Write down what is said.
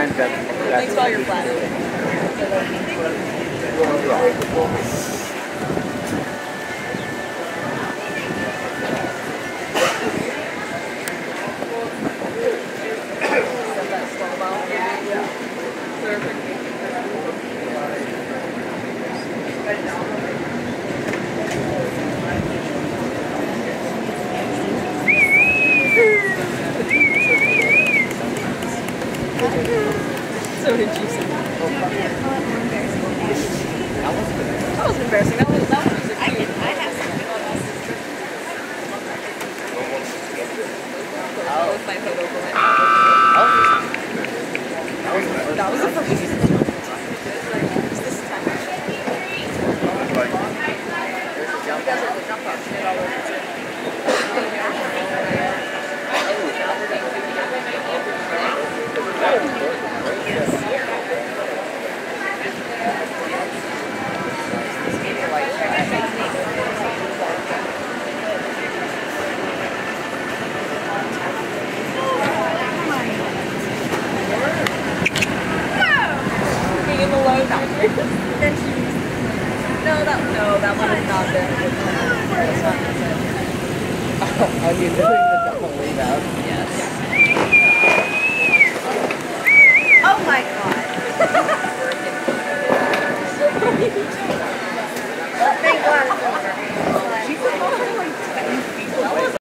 Thanks for all your flattery. So did you say that? That wasn't embarrassing. That was a cute. I have something on us. With my photo for my that was the first. Is this time? You guys are the jump off shit all over too. No, that one is not there. That's not it. Are you doing